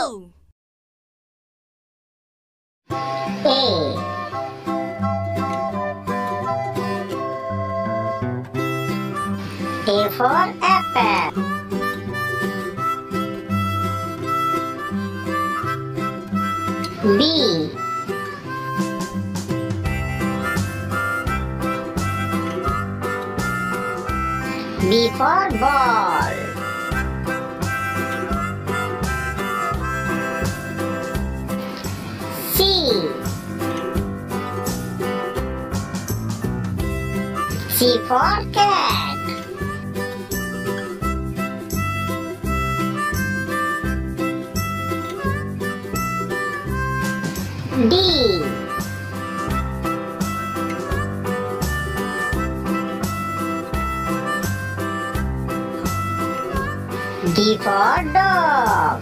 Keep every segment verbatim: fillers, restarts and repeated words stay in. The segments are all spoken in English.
Go! A. A for apple. B. B for ball. C. C for cat. D. D for dog.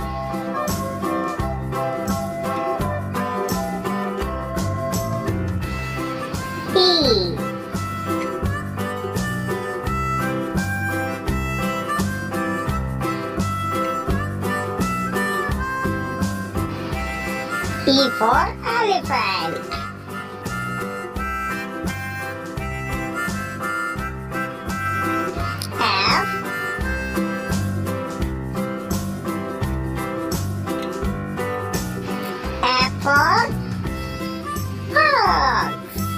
E. E for elephant. F. F for fox.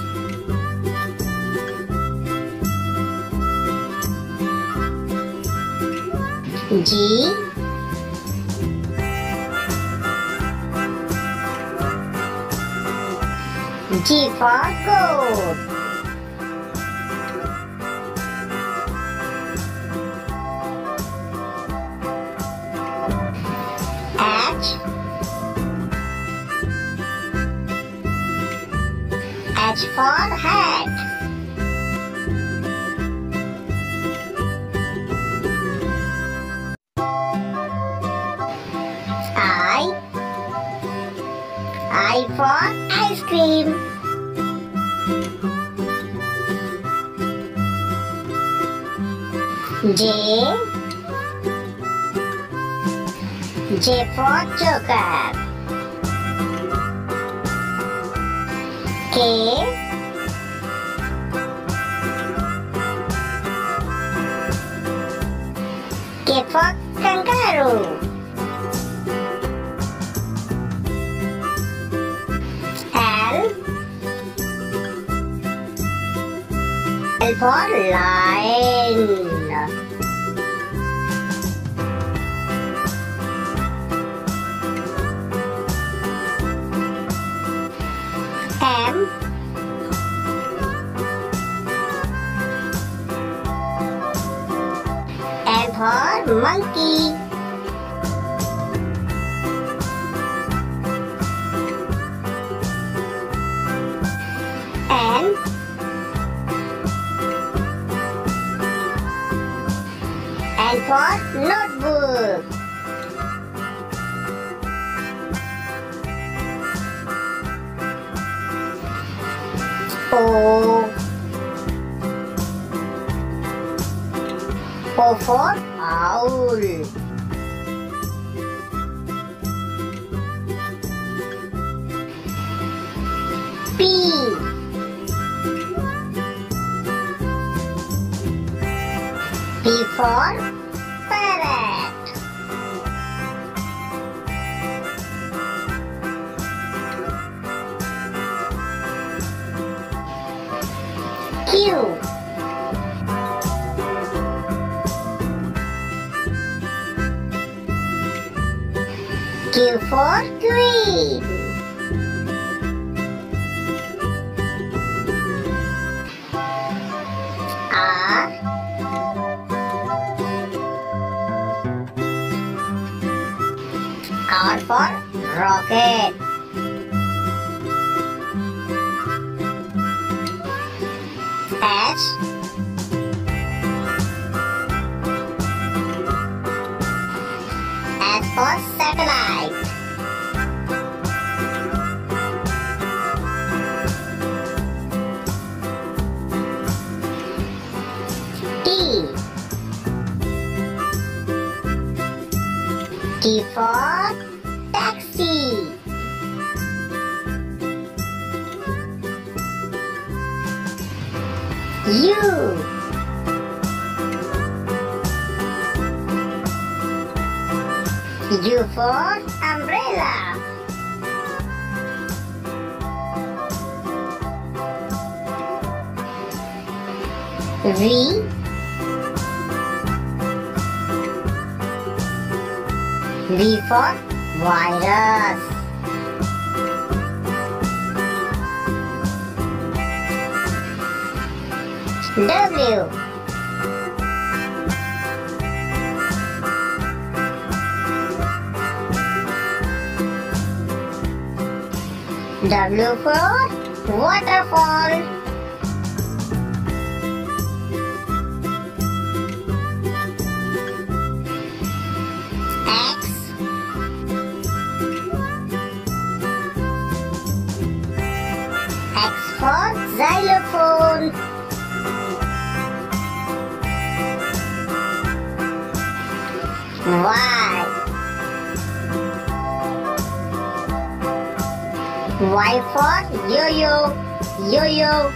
G. G for goat. H. H for hat. I. I for ice cream. J. J for joker. K. K for kangaroo. L. L for lion. M. M for monkey. N. N for notebook. O. O for owl. P. P for parrot. Q. Q for queen. R. R for rocket. S. S for satellite. T. T for U. U for umbrella. V. V for virus. W. W for waterfall. X. X for xylophone. Y. Y for yo-yo, yo-yo.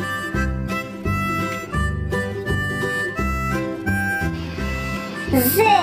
Z.